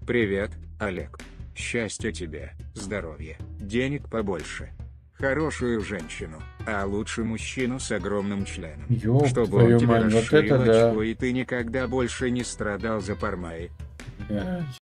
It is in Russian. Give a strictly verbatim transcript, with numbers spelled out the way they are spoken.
Привет, Олег. Счастья тебе, здоровья, денег побольше. Хорошую женщину, а лучше мужчину с огромным членом. Ёб Чтобы твою он тебе мать, вот расширил это да. очко и ты никогда больше не страдал за пармай. Блядь.